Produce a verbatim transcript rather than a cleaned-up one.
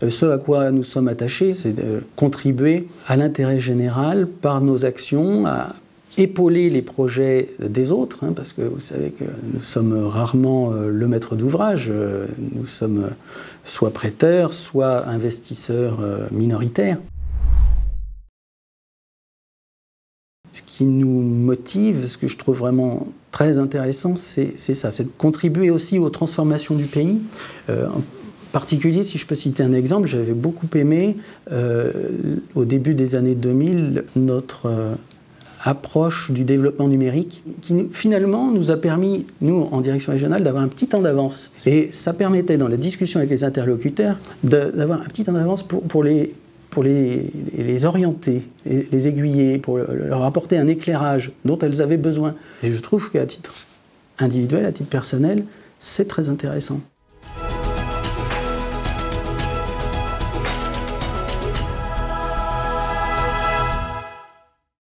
ce à quoi nous sommes attachés, c'est de contribuer à l'intérêt général par nos actions, à épauler les projets des autres, hein, parce que vous savez que nous sommes rarement euh, le maître d'ouvrage, euh, nous sommes euh, soit prêteurs, soit investisseurs euh, minoritaires. Ce qui nous motive, ce que je trouve vraiment très intéressant, c'est ça, c'est de contribuer aussi aux transformations du pays. Euh, en particulier, si je peux citer un exemple, j'avais beaucoup aimé, euh, au début des années deux mille, notre euh, approche du développement numérique qui finalement nous a permis, nous en direction régionale, d'avoir un petit temps d'avance. Et ça permettait dans la discussion avec les interlocuteurs d'avoir un petit temps d'avance pour, pour, les, pour les, les orienter, les, les aiguiller, pour leur apporter un éclairage dont elles avaient besoin. Et je trouve qu'à titre individuel, à titre personnel, c'est très intéressant.